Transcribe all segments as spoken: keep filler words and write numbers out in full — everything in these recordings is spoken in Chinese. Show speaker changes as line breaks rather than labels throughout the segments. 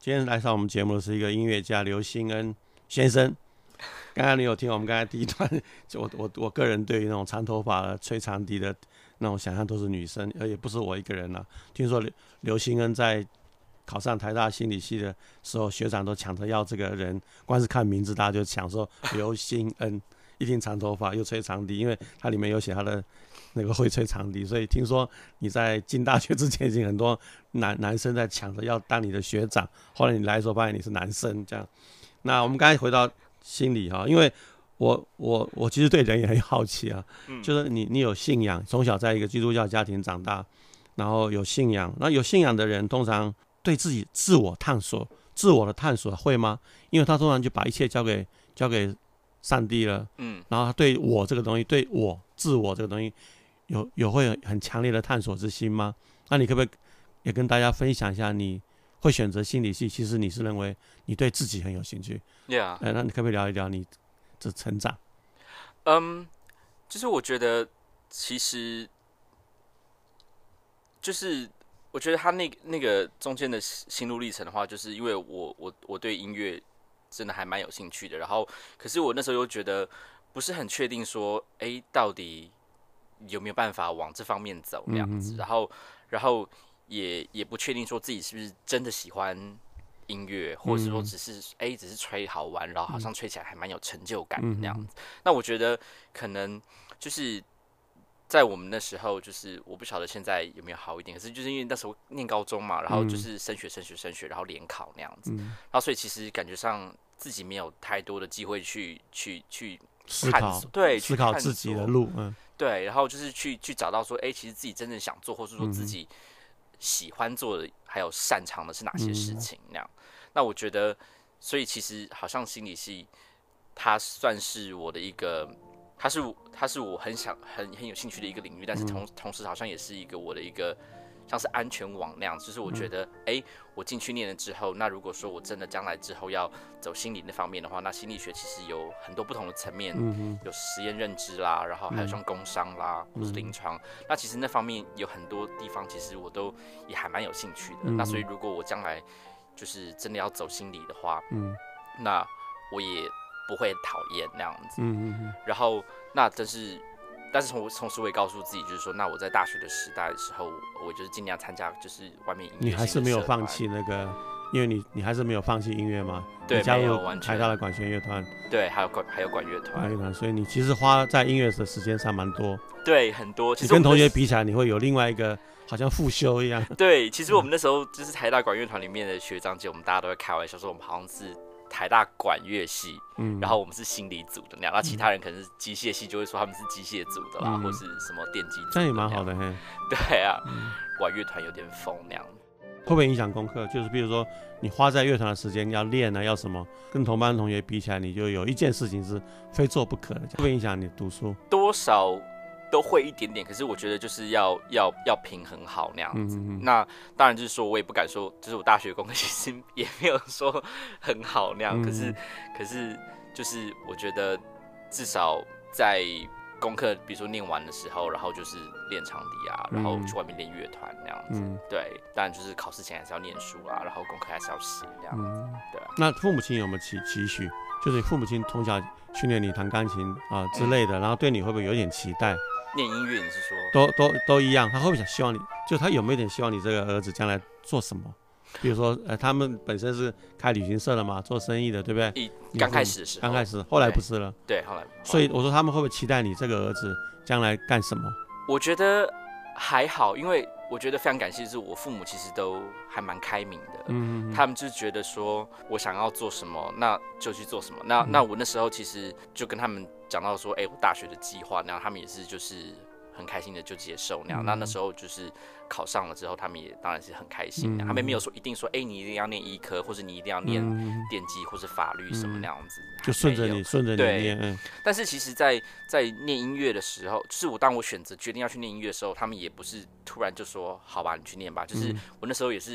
今天来上我们节目的是一个音乐家刘兴恩先生。刚刚你有听我们刚才第一段，我我我个人对于那种长头发的吹长笛的那种想象都是女生，而也不是我一个人啊。听说刘兴恩在考上台大心理系的时候，学长都抢着要这个人，光是看名字大家就抢说刘兴恩，一听长头发又吹长笛，因为它里面有写他的那个会吹长笛，所以听说你在进大学之前已经很多男男生在抢着要当你的学长，后来你来的时候发现你是男生这样。那我们刚才回到心理哈，因为我我我其实对人也很好奇啊，嗯、就是你你有信仰，从小在一个基督教家庭长大，然后有信仰，那有信仰的人通常对自己自我探索、自我的探索会吗？因为他通常就把一切交给交给上帝了，嗯，然后他对我这个东西，对我自我这个东西。有有会有很强烈的探索之心吗？那你可不可以也跟大家分享一下，你会选择心理系，其实你是认为你对自己很有兴趣
？Yeah，
呃，那你可不可以聊一聊你的成长？
嗯，就是我觉得其实就是我觉得他那那个中间的心路历程的话，就是因为我我我对音乐真的还蛮有兴趣的，然后可是我那时候又觉得不是很确定说，哎，到底有没有办法往这方面走那样子，嗯、然后，然后也也不确定说自己是不是真的喜欢音乐，或者是说只是哎、嗯、只是吹好玩，然后好像吹起来还蛮有成就感的那样子。嗯、那我觉得可能就是在我们那时候，就是我不晓得现在有没有好一点，可是就是因为那时候念高中嘛，然后就是升学升学升学，然后联考那样子，嗯、然后所以其实感觉上自己没有太多的机会去去去
思考，
对，
思考自己的路，嗯。
对，然后就是去去找到说，哎，其实自己真正想做，或是说自己喜欢做的，还有擅长的是哪些事情那样。嗯、那我觉得，所以其实好像心理系，它算是我的一个，它是它是我很想很很有兴趣的一个领域，但是同同时好像也是一个我的一个像是安全网那样，就是我觉得，哎、嗯，我进去念了之后，那如果说我真的将来之后要走心理那方面的话，那心理学其实有很多不同的层面，嗯、有实验认知啦，然后还有像工商啦，嗯、或是临床，那其实那方面有很多地方，其实我都也还蛮有兴趣的。嗯、那所以如果我将来就是真的要走心理的话，嗯、那我也不会讨厌那样子。嗯、然后那真是。但是同同时我也告诉自己，就是说，那我在大学的时代的时候，我就是尽量参加，就是外面音乐。
你还是没有放弃那个，因为你你还是没有放弃音乐吗？
对，
你加入
台
大的管弦乐团，
对，还有管还有管乐团，管乐团，
所以你其实花在音乐的时间上蛮多。
对，很多。其
实你跟同学比起来，你会有另外一个好像复修一样。
对，其实我们那时候就是台大管乐团里面的学长姐，我们大家都会开玩笑说，我们好像是台大管乐系，嗯，然后我们是心理组的那样，那其他人可能是机械系，就会说他们是机械组的啦，嗯、或是什么电机组的。
这样也蛮好的嘿。
对啊，嗯、管乐团有点疯那样。
会不会影响功课？就是比如说你花在乐团的时间要练啊，要什么，跟同班同学比起来，你就有一件事情是非做不可的，会不会影响你读书？
多少都会一点点，可是我觉得就是要要要平衡好那样子。嗯嗯嗯那当然就是说我也不敢说，就是我大学功课其实也没有说很好那样，嗯、可是可是就是我觉得至少在功课，比如说念完的时候，然后就是练长笛啊，然后去外面练乐团那样子。嗯、对，当然就是考试前还是要念书啦，然后功课还是要写这样子。嗯、对啊。
那父母亲有没有期期许？就是父母亲从小训练你弹钢琴啊、呃、之类的，嗯、然后对你会不会有点期待？
念音乐，你是说？
都都都一样，他会不会想希望你？就他有没有点希望你这个儿子将来做什么？比如说，呃，他们本身是开旅行社的嘛，做生意的，对不对？
刚开始的时候，
刚开始，后来不是了。
对，后来。
所以我说，他们会不会期待你这个儿子将来干什么？
我觉得还好，因为我觉得非常感谢，是我父母其实都还蛮开明的。嗯, 嗯, 嗯，他们就是觉得说我想要做什么，那就去做什么。那、嗯、那我那时候其实就跟他们讲到说，哎、欸，我大学的计划，然后他们也是就是很开心的就接受那样。嗯、那那时候就是考上了之后，他们也当然是很开心的。嗯、他们没有说一定说，哎、欸，你一定要念医科，或者你一定要念电机或是法律什么那样子，
嗯、就顺着你顺着你念。
对，但是其实在，在在念音乐的时候，就是我当我选择决定要去念音乐的时候，他们也不是突然就说好吧，你去念吧。就是我那时候也是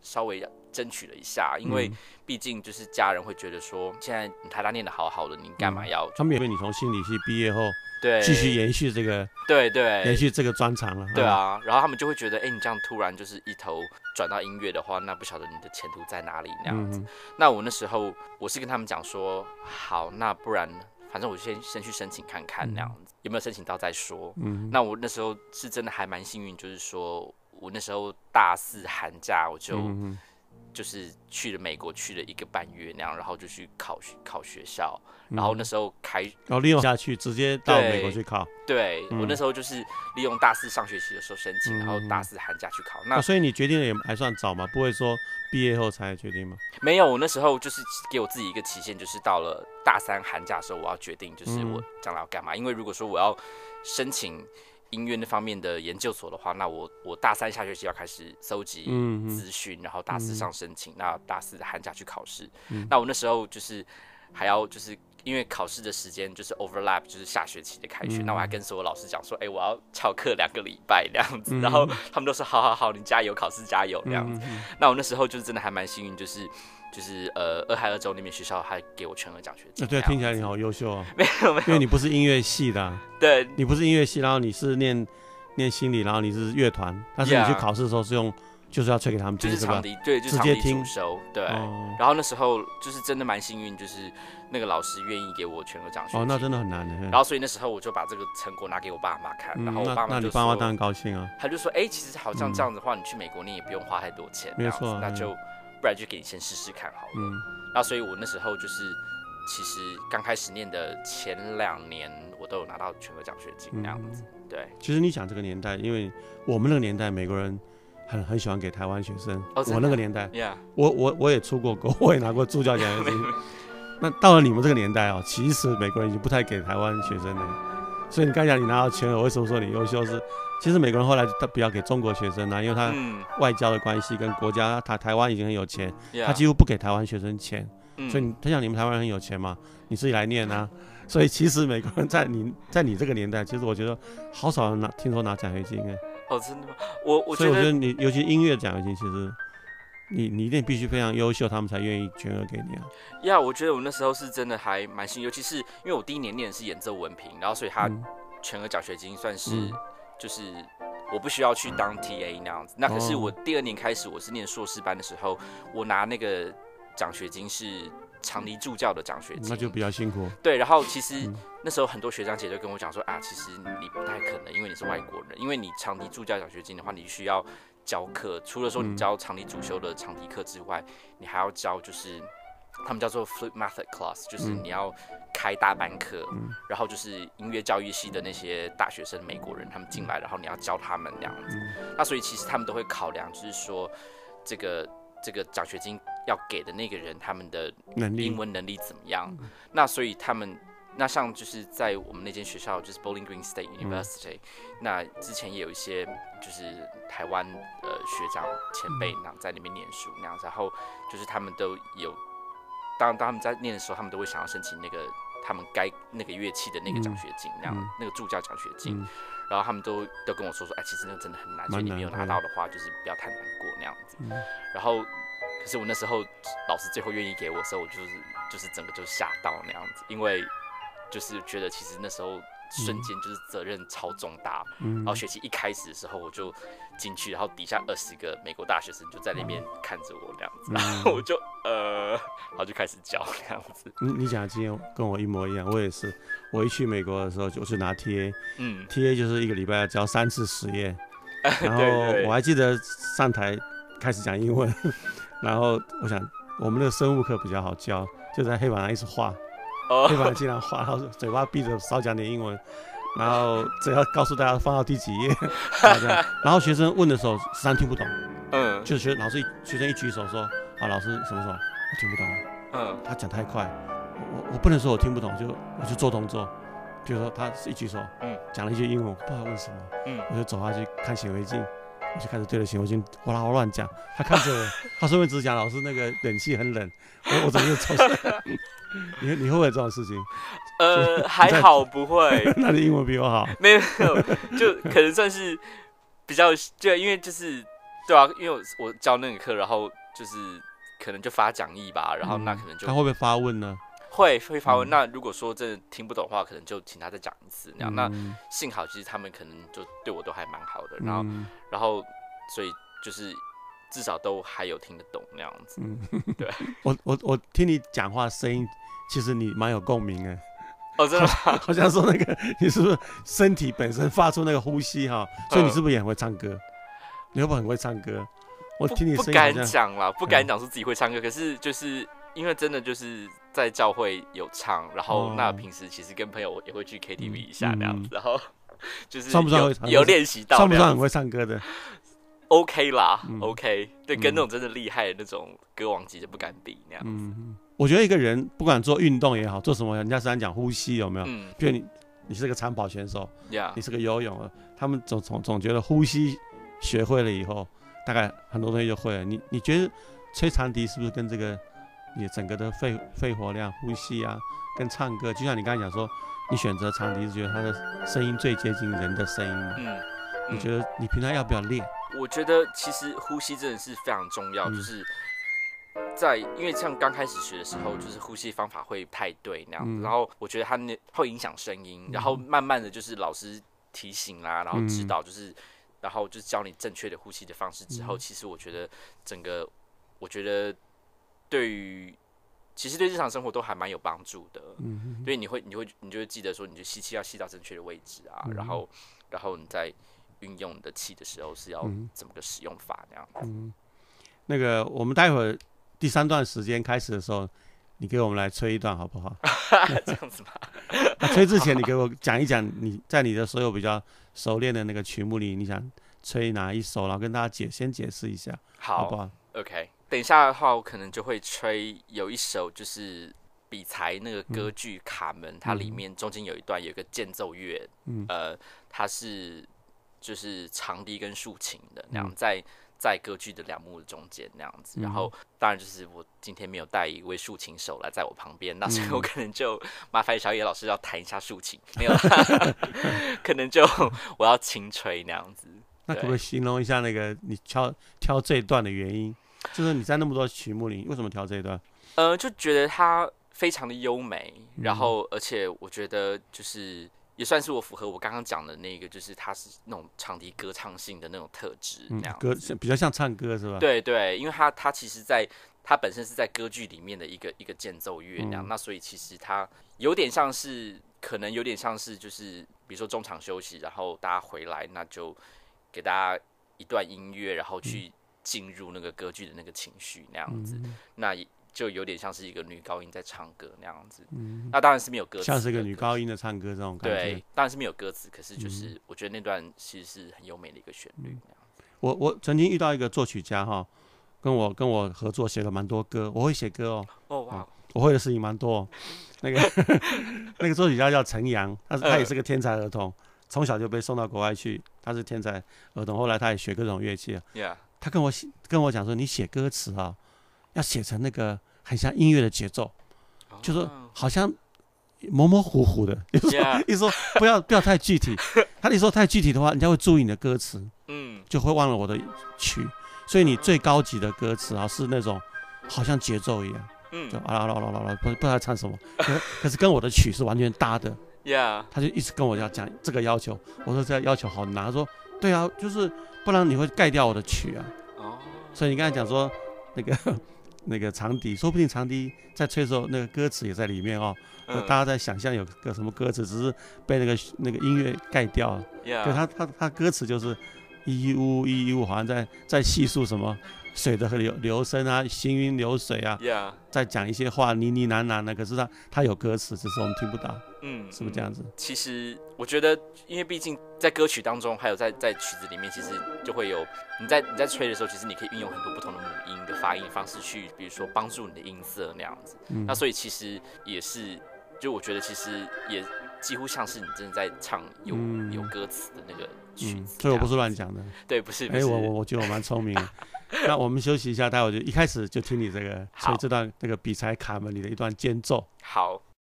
稍微争取了一下，因为毕竟就是家人会觉得说，现在你台大念得好好的，你干嘛要？
他们以为你从心理系毕业后，
对，
继续延续这个，
对对，
延续这个专长了。
对啊，然后他们就会觉得，哎，你这样突然就是一头转到音乐的话，那不晓得你的前途在哪里那样子。嗯、那我那时候我是跟他们讲说，好，那不然反正我先先去申请看看那样子，有没有申请到再说。嗯、那我那时候是真的还蛮幸运，就是说我那时候大四寒假我就。嗯就是去了美国，去了一个半月那样，然后就去考考学校，然后那时候开，然
后利用下去直接到美国去考。
对、嗯、我那时候就是利用大四上学期的时候申请，嗯、然后大四寒假去考。那、
啊、所以你决定的也还算早嘛，不会说毕业后才决定吗？
没有，我那时候就是给我自己一个期限，就是到了大三寒假的时候，我要决定就是我将来要干嘛。嗯、因为如果说我要申请音乐那方面的研究所的话，那我我大三下学期要开始搜集资讯，嗯、然后大四上申请，嗯、那大四寒假去考试。嗯、那我那时候就是还要就是因为考试的时间就是 overlap， 就是下学期的开学，嗯、那我还跟所有老师讲说，哎、欸，我要翘课两个礼拜这样子，嗯、然后他们都说好好好，你加油，考试加油这样子。嗯、那我那时候就是真的还蛮幸运，就是。就是呃，俄亥俄州那边学校还给我全额奖学金。
对，听起来你好优秀啊！
没有没有，
因为你不是音乐系的、啊，
对，
你不是音乐系，然后你是念念心理，然后你是乐团，但是你去考试的时候是用， yeah, 就是要吹给他们听，
就是场地，对，就是场地主修，对。哦、然后那时候就是真的蛮幸运，就是那个老师愿意给我全额奖学金。
哦，那真的很难的。
然后所以那时候我就把这个成果拿给我爸妈看，嗯、然后我爸妈就说，那
你爸妈当然高兴啊。
他就说，哎、欸，其实好像这样子的话，你去美国你也不用花太多钱，
没错、啊，
那就不然就给你先试试看好了。嗯那所以，我那时候就是，其实刚开始念的前两年，我都有拿到全额奖学金那样子。嗯、对，
其实你想这个年代，因为我们那个年代，美国人很很喜欢给台湾学生。
哦、
我那个年代，
yeah.
我我我也出过国，我也拿过助教奖学金。那到了你们这个年代哦，其实美国人已经不太给台湾学生了。所以你刚才讲你拿到全额，为什么说你优秀是？其实美国人后来他不要给中国学生啊，因为他外交的关系跟国家，他台湾已经很有钱，他几乎不给台湾学生钱。嗯、所以他想你们台湾人很有钱嘛，你自己来念啊。所以其实美国人在你在你这个年代，其实我觉得好少人拿听说拿奖学金哎。
哦，真的吗？我我
所以我觉得你尤其音乐奖学金，其实你你一定必须非常优秀，他们才愿意全额给你啊。
呀， yeah, 我觉得我那时候是真的还蛮幸运，尤其是因为我第一年念的是演奏文凭，然后所以他全额奖学金算是、嗯、就是我不需要去当 T A 那样子。那可是我第二年开始，我是念硕士班的时候，我拿那个奖学金是长笛助教的奖学金，
那就比较辛苦。
对，然后其实、嗯、那时候很多学长姐就跟我讲说啊，其实你不太可能，因为你是外国人，因为你长笛助教奖学金的话，你需要教课，除了说你教长笛主修的长笛课之外，嗯、你还要教就是他们叫做 flute method class， 就是你要开大班课，嗯、然后就是音乐教育系的那些大学生美国人他们进来，然后你要教他们那样子。嗯、那所以其实他们都会考量，就是说这个这个奖学金要给的那个人他们的英文能力怎么样。嗯、那所以他们那像就是在我们那间学校就是 Bowling Green State University，嗯、那之前也有一些就是台湾呃学长前辈那在那边念书那样子，然后就是他们都有。当当他们在念的时候，他们都会想要申请那个他们该那个乐器的那个奖学金，那样、嗯、那个助教奖学金，嗯、然后他们都都跟我说说，哎，其实那个真的很难，所以你没有拿到的话，就是不要太难过那样子。嗯、然后，可是我那时候老师最后愿意给我的时候，我就是就是整个就吓到那样子，因为就是觉得其实那时候瞬间就是责任超重大，嗯、然后学期一开始的时候我就进去，然后底下二十个美国大学生就在那边看着我这样子，嗯、然后我就呃，然后就开始教这样子。
你你讲的经验跟我一模一样，我也是，我一去美国的时候就去拿 T A， 嗯 ，T A 就是一个礼拜要教三次实验，然后我还记得上台开始讲英文，然后我想我们那个生物课比较好教，就在黑板上一直画。Oh. 黑板尽量画，然后嘴巴闭着，少讲点英文，然后只要告诉大家放到第几页，然后学生问的时候，实际上听不懂，嗯，就是学老师学生一举手说，啊，老师什么时候？我听不懂，嗯，他讲太快，我我不能说我听不懂，就我就做动作，比如说他一举手，嗯，讲了一句英文，我不知道问什么，嗯，我就走下去看显微镜。我就开始对着显微镜哗啦哗乱讲，他看着我，他顺便只讲老师那个冷气很冷，我我怎么又抽起来？你你会不会有这种事情？
呃，还好不会。
那你英文比我好？
没有没有，就可能算是比较，就因为就是对啊，因为我我教那个课，然后就是可能就发讲义吧，然后那可能就、
嗯、他会不会发问呢？
会会发问、
嗯。
那如果说真的听不懂的话，可能就请他再讲一次那样。
嗯、
那幸好其实他们可能就对我都还蛮好的，然后、
嗯、然
后所以就是至少都还有听得懂那样子。嗯，对。
我我我听你讲话声音，其实你蛮有共鸣的。
哦，真的吗？
好像说那个你是不是身体本身发出那个呼吸哈？所以你是不是也很会唱歌？你会不会很会唱歌？我听你声音
不敢讲啦，不敢讲说自己会唱歌，嗯、可是就是因为真的就是在教会有唱，然后那平时其实跟朋友也会去 K T V 一下那样子，嗯、然后就是
算不算会
有练习到，
算不算很会唱歌的
？OK 啦、
嗯、
，OK， 对，跟那种真的厉害的那种歌王级的不敢比那样子。
嗯，我觉得一个人不管做运动也好，做什么，人家常常讲呼吸有没有？嗯，比如你你是个长跑选手，
yeah.
你是个游泳，他们总总总觉得呼吸学会了以后，大概很多东西就会了。你你觉得吹长笛是不是跟这个你整个的肺肺活量、呼吸啊，跟唱歌，就像你刚才讲说，你选择长笛是觉得它的声音最接近人的声音嘛？嗯，你觉得你平常要不要练？
我觉得其实呼吸真的是非常重要，嗯、就是在因为像刚开始学的时候，就是呼吸方法会不太对那样子，嗯、然后我觉得它会影响声音，嗯、然后慢慢的就是老师提醒啦，然后指导就是。嗯然后就是教你正确的呼吸的方式之后，嗯、其实我觉得整个，我觉得对于其实对日常生活都还蛮有帮助的。嗯，因为你会你会你就会记得说，你就吸气要吸到正确的位置啊，嗯、然后然后你在运用你的气的时候是要怎么个使用法那样子。
嗯，那个我们待会儿第三段时间开始的时候，你给我们来吹一段好不好？
这样子吗？
啊、吹之前，你给我讲一讲你在你的所有比较熟练的那个曲目里，你想吹哪一首，然后跟大家解先解释一下，好, 好不好
？OK， 等一下的话，我可能就会吹有一首就是比才那个歌剧《卡门》，嗯、它里面中间有一段有一个间奏乐，嗯、呃，它是就是长笛跟竖琴的那样，嗯、在。在歌剧的两幕中间那样子，然后当然就是我今天没有带一位竖琴手来在我旁边，那所以我可能就麻烦小野老师要弹一下竖琴，没有，可能就我要轻吹那样子。
那可不可以形容一下那个你挑挑这一段的原因？就是你在那么多曲目里，为什么挑这一段？
呃，就觉得它非常的优美，然后而且我觉得就是。也算是我符合我刚刚讲的那个，就是它是那种长笛歌唱性的那种特质，那样、嗯、
歌比较像唱歌是吧？
对对，因为它它其实在它本身是在歌剧里面的一个一个间奏乐那样，嗯、那所以其实它有点像是，可能有点像是就是比如说中场休息，然后大家回来，那就给大家一段音乐，然后去进入那个歌剧的那个情绪那样子，嗯、那也。就有点像是一个女高音在唱歌那样子，嗯、那当然是没有歌词，
像是一个女高音的唱歌这种感觉。
对，当然是没有歌词，可是就是我觉得那段其实是很优美的一个旋律。那样子。
我我曾经遇到一个作曲家哈，跟我跟我合作写了蛮多歌，我会写歌哦。
哦哇、嗯，
我会的事情蛮多、哦。那个那个作曲家叫陈阳，他他也是个天才儿童，从小就被送到国外去，他是天才儿童，后来他也学各种乐器。
Yeah.
他跟我跟我讲说，你写歌词啊。要写成那个很像音乐的节奏， oh. 就说好像模模糊糊的，一说
Yeah.
一说不要不要太具体，他一说太具体的话，人家会注意你的歌词，嗯，就会忘了我的曲。所以你最高级的歌词啊，是那种好像节奏一样，嗯，就啊啦啦啦啦啦，不不知道唱什么，可, 可是跟我的曲是完全搭的。
Yeah.
他就一直跟我要讲这个要求，我说这要求好难，他说对啊，就是不然你会盖掉我的曲啊。哦， oh. 所以你刚才讲说那个。那个长笛，说不定长笛在吹的时候，那个歌词也在里面哦。嗯、大家在想象有个什么歌词，只是被那个那个音乐盖掉了。
Yeah.
对，他他他歌词就是一呜一呜，好像在在细数什么水的流流声啊，行云流水啊。
Yeah.
在讲一些话呢呢喃喃的，可是他他有歌词，只是我们听不到。嗯，是不是这样子？
其实我觉得，因为毕竟在歌曲当中，还有在在曲子里面，其实就会有你在你在吹的时候，其实你可以运用很多不同的母音的发音方式去，比如说帮助你的音色那样子。嗯、那所以其实也是，就我觉得其实也几乎像是你真的在唱有、嗯、有歌词的那个曲子、嗯。
所以我不是乱讲的。
对，不是。
哎、欸，我我我觉得我蛮聪明的。那我们休息一下，待会就一开始就听你这个吹这段那个比才卡门里的一段间奏。
好。